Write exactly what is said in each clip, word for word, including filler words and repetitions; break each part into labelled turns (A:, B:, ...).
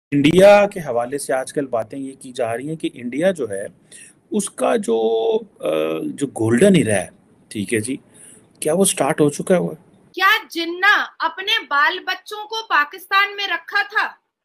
A: India के हवाले से आजकल बातें ये की जा रही हैं कि इंडिया जो है उसका जो अ, जो गोल्डन इरा है, ठीक है जी, क्या वो स्टार्ट हो चुका है? वो
B: क्या जिन्ना अपने बाल बच्चों को पाकिस्तान में रखा था?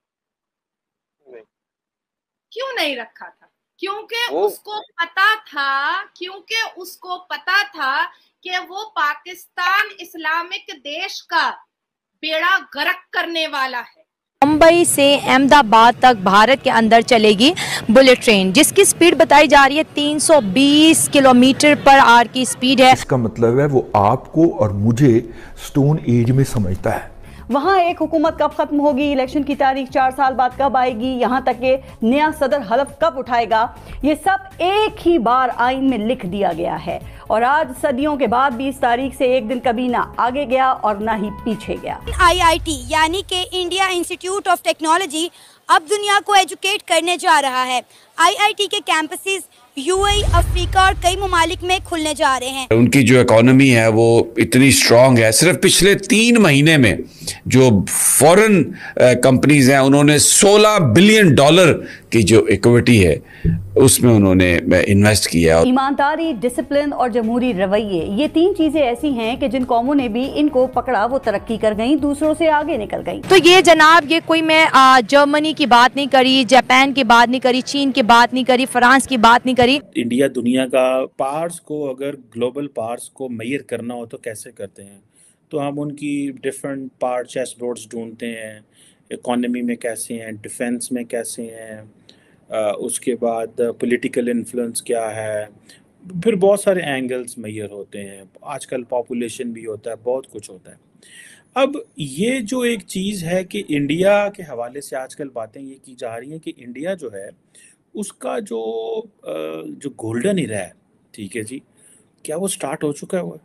C: नहीं।
B: क्यों नहीं रखा था? क्योंकि
C: वो
B: उसको पता था क्योंकि उसको पता था कि वो पाकिस्तान इस्लामिक देश का बेड़ा गर्क करने वाला है।
D: मुंबई से अहमदाबाद तक भारत के अंदर चलेगी बुलेट ट्रेन, जिसकी स्पीड बताई जा रही है तीन सौ बीस किलोमीटर पर आवर की स्पीड है।
E: इसका मतलब है वो आपको और मुझे स्टोन एज में समझता है।
F: वहाँ एक हुकूमत कब खत्म होगी, इलेक्शन की तारीख चार साल बाद कब आएगी, यहाँ तक के नया सदर हलफ कब उठाएगा, ये सब एक ही बार आइन में लिख दिया गया है। और आज सदियों के बाद बीस तारीख से एक दिन कभी ना आगे गया और ना ही पीछे गया।
D: आई आई टी यानी कि इंडिया इंस्टीट्यूट ऑफ टेक्नोलॉजी अब दुनिया को एजुकेट करने जा रहा है। आई आई टी के कैंपसेस यूएई, अफ्रीका और कई ममालिक में खुलने जा रहे हैं।
G: उनकी जो इकोनॉमी है वो इतनी स्ट्रांग है, सिर्फ पिछले तीन महीने में जो फॉरेन कंपनीज हैं उन्होंने सोलह बिलियन डॉलर की जो इक्विटी है उसमें उन्होंने इन्वेस्ट किया।
F: ईमानदारी, डिसिप्लिन और जमहूरी रवैये, ये तीन चीजें ऐसी हैं कि जिन कौमों ने भी इनको पकड़ा वो तरक्की कर गई, दूसरों से आगे निकल गई।
D: तो ये जनाब, ये कोई मैं जर्मनी की बात नहीं करी, जापान की बात नहीं करी, चीन की बात नहीं करी, फ्रांस की बात नहीं करी।
A: इंडिया दुनिया का पार्ट्स को, अगर ग्लोबल पार्ट्स को मेजर करना हो तो कैसे करते हैं? तो हम उनकी डिफरेंट पार्ट चेस बोर्ड्स ढूंढते हैं। इकोनॉमी में कैसे हैं, डिफेंस में कैसे हैं, Uh, उसके बाद पॉलिटिकल इन्फ्लुएंस क्या है, फिर बहुत सारे एंगल्स मेजर होते हैं। आजकल पॉपुलेशन भी होता है, बहुत कुछ होता है। अब ये जो एक चीज़ है कि इंडिया के हवाले से आजकल बातें ये की जा रही हैं कि इंडिया जो है उसका जो जो गोल्डन इरा है, ठीक है जी, क्या वो स्टार्ट हो चुका है? वो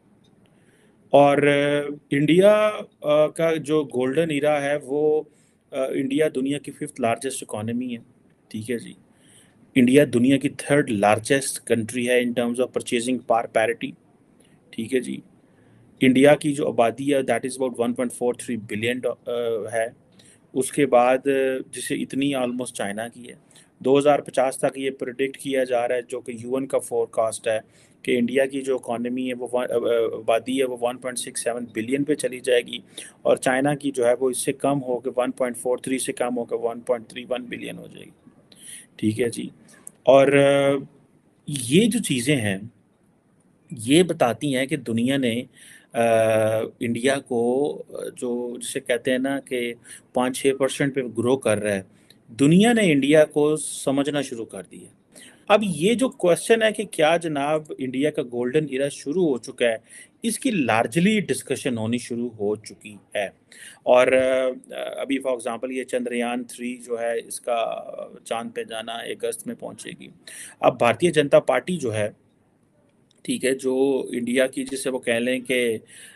A: और इंडिया का जो गोल्डन इरा है वो इंडिया दुनिया की फिफ्थ लार्जेस्ट इकोनॉमी है, ठीक है जी। इंडिया दुनिया की थर्ड लार्जेस्ट कंट्री है in terms of purchasing power parity, ठीक है जी। इंडिया की जो आबादी है that is about one point four three billion है। उसके बाद जिसे इतनी ऑलमोस्ट चाइना की है। दो हज़ार पचास तक ये प्रेडिक्ट किया जा रहा है, जो कि यूएन का फोरकास्ट है, कि इंडिया की जो इकॉनमी है वो आबादी है वो one point six seven billion पे चली जाएगी, और चाइना की जो है वो इससे कम होकर वन पॉइंट फोर थ्री से कम होकर one point three one billion हो जाएगी, ठीक है जी। और ये जो चीज़ें हैं ये बताती हैं कि दुनिया ने आ, इंडिया को, जो जिसे कहते हैं ना कि पाँच छः परसेंट पे ग्रो कर रहा है, दुनिया ने इंडिया को समझना शुरू कर दिया। अब ये जो क्वेश्चन है कि क्या जनाब इंडिया का गोल्डन इरा शुरू हो चुका है, इसकी लार्जली डिस्कशन होनी शुरू हो चुकी है। और अभी फॉर एग्जांपल ये चंद्रयान थ्री जो है इसका चांद पे जाना अगस्त में पहुंचेगी। अब भारतीय जनता पार्टी जो है, ठीक है, जो इंडिया की, जिसे वो कह लें कि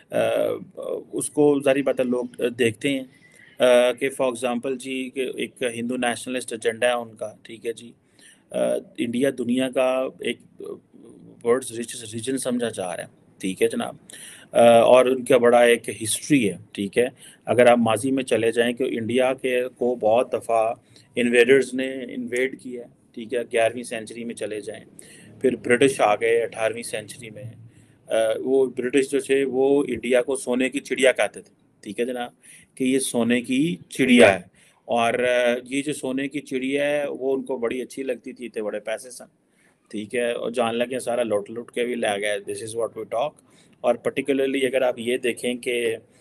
A: उसको जारी बात है लोग देखते हैं कि फॉर एग्जांपल जी कि एक हिंदू नेशनलिस्ट एजेंडा है उनका, ठीक है जी। Uh, इंडिया दुनिया का एक वर्ल्ड्स रिचेस्ट रीजन समझा जा रहा है, ठीक है जनाब। uh, और उनका बड़ा एक हिस्ट्री है, ठीक है। अगर आप माजी में चले जाएं कि इंडिया के को बहुत दफ़ा इन्वेडर्स ने इन्वेड किया, ठीक है। ग्यारहवीं सेंचुरी में चले जाएं, फिर ब्रिटिश आ गए अठारहवीं सेंचुरी में। uh, वो ब्रिटिश जो थे वो इंडिया को सोने की चिड़िया कहते थे, ठीक है जनाब, कि ये सोने की चिड़िया है। और ये जो सोने की चिड़िया है वो उनको बड़ी अच्छी लगती थी, थे बड़े पैसे सन, ठीक है, और जान लगे सारा लुट लुट के भी ले गए। This is what we talk. और पर्टिकुलरली अगर आप ये देखें कि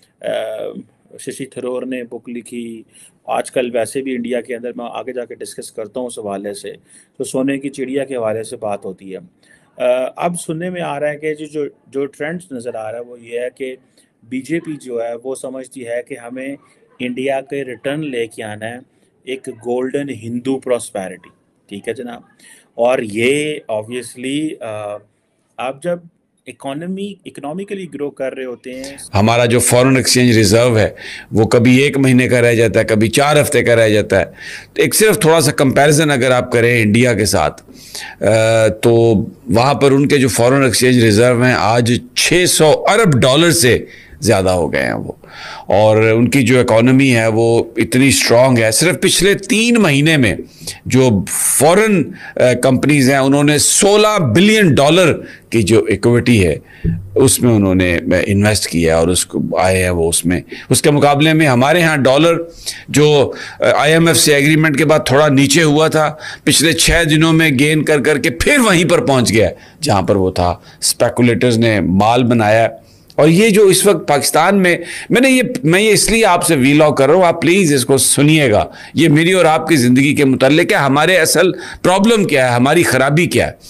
A: शशि थरूर ने बुक लिखी, आजकल वैसे भी इंडिया के अंदर, मैं आगे जाके डिस्कस करता हूँ उस हवाले से, तो सोने की चिड़िया के हवाले से बात होती है। अब सुनने में आ रहा है कि जो जो ट्रेंड्स नज़र आ रहा है वो ये है कि बीजेपी जो है वो समझती है कि हमें इंडिया के रिटर्न लेके आना है एक गोल्डन हिंदू प्रॉस्पेरिटी, ठीक है जनाब। और ये ऑब्वियसली आप जब इकोनॉमी इकोनॉमिकली ग्रो कर रहे होते हैं,
G: हमारा जो फॉरेन एक्सचेंज रिजर्व है वो कभी एक महीने का रह जाता है, कभी चार हफ्ते का रह जाता है। तो एक सिर्फ थोड़ा सा कंपैरिजन अगर आप करें इंडिया के साथ, तो वहाँ पर उनके जो फॉरेन एक्सचेंज रिजर्व हैं आज छः सौ अरब डॉलर से ज़्यादा हो गए हैं वो, और उनकी जो इकॉनमी है वो इतनी स्ट्रांग है। सिर्फ पिछले तीन महीने में जो फॉरेन कंपनीज हैं उन्होंने सोलह बिलियन डॉलर की जो इक्विटी है उसमें उन्होंने इन्वेस्ट किया और उसको आए हैं वो उसमें। उसके मुकाबले में हमारे यहाँ डॉलर जो आईएमएफ से एग्रीमेंट के बाद थोड़ा नीचे हुआ था, पिछले छः दिनों में गेन कर करके फिर वहीं पर पहुँच गया जहाँ पर वो था। स्पेकुलेटर्स ने माल बनाया। और ये जो इस वक्त पाकिस्तान में, मैंने ये मैं ये इसलिए आपसे वीलॉग कर रहा हूँ, आप प्लीज़ इसको सुनिएगा। ये मेरी और आपकी ज़िंदगी के मुताल्लिक है। हमारे असल प्रॉब्लम क्या है, हमारी ख़राबी क्या है।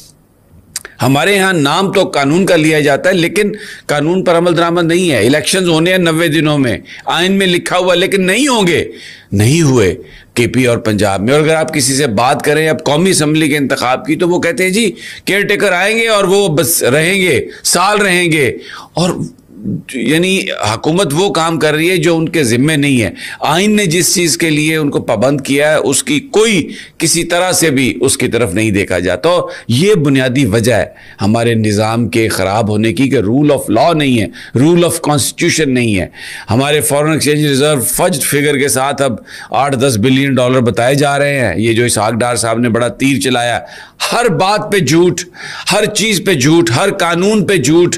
G: हमारे यहाँ नाम तो कानून का लिया जाता है लेकिन कानून पर अमल दरामद नहीं है। इलेक्शंस होने हैं नब्बे दिनों में, आइन में लिखा हुआ, लेकिन नहीं होंगे, नहीं हुए केपी और पंजाब में। और अगर आप किसी से बात करें अब कौमी असम्बली के इंतखाब की, तो वो कहते हैं जी केयर टेकर आएंगे और वो बस रहेंगे, साल रहेंगे। और यानी हुकूमत वो काम कर रही है जो उनके ज़िम्मे नहीं है। आइन ने जिस चीज़ के लिए उनको पाबंद किया है उसकी कोई किसी तरह से भी उसकी तरफ नहीं देखा जाता। तो ये बुनियादी वजह है हमारे निज़ाम के ख़राब होने की कि रूल ऑफ लॉ नहीं है, रूल ऑफ कॉन्स्टिट्यूशन नहीं है। हमारे foreign exchange reserve fudged figure के साथ अब आठ दस बिलियन डॉलर बताए जा रहे हैं। ये जो इसहाक डार साहब ने बड़ा तीर चलाया, हर बात पे झूठ, हर चीज़ पे झूठ, हर कानून पे झूठ,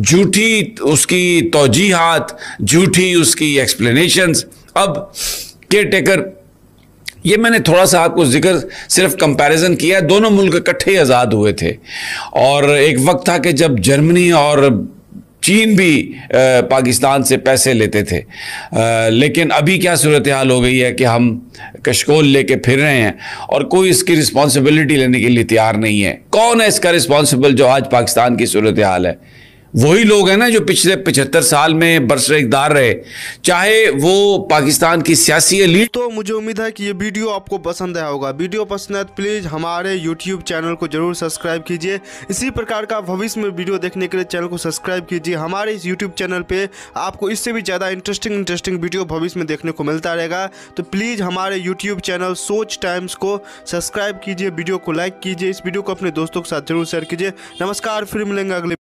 G: झूठी उसकी तौजीहात, झूठी उसकी एक्सप्लेनेशंस। अब केयर टेकर, ये मैंने थोड़ा सा आपको जिक्र सिर्फ कंपैरिजन किया, दोनों मुल्क इकट्ठे आज़ाद हुए थे। और एक वक्त था कि जब जर्मनी और चीन भी आ, पाकिस्तान से पैसे लेते थे, आ, लेकिन अभी क्या सूरत हाल हो गई है कि हम कशकोल लेके फिर रहे हैं और कोई इसकी रिस्पॉन्सिबिलिटी लेने के लिए तैयार नहीं है। कौन है इसका रिस्पॉन्सिबल जो आज पाकिस्तान की सूरत हाल है? वही लोग हैं ना जो पिछले पचहत्तर साल में बरसर इक़्तिदार रहे, चाहे वो पाकिस्तान की सियासी एलीट।
H: तो मुझे उम्मीद है कि ये वीडियो आपको पसंद आया होगा। वीडियो पसंद है तो प्लीज़ हमारे यूट्यूब चैनल को जरूर सब्सक्राइब कीजिए। इसी प्रकार का भविष्य में वीडियो देखने के लिए चैनल को सब्सक्राइब कीजिए। हमारे इस यूट्यूब चैनल पे आपको इससे भी ज़्यादा इंटरेस्टिंग इंटरेस्टिंग वीडियो भविष्य में देखने को मिलता रहेगा। तो प्लीज़ हमारे यूट्यूब चैनल सोच टाइम्स को सब्सक्राइब कीजिए, वीडियो को लाइक कीजिए, इस वीडियो को अपने दोस्तों के साथ जरूर शेयर कीजिए। नमस्कार, फिर मिलेंगे अगले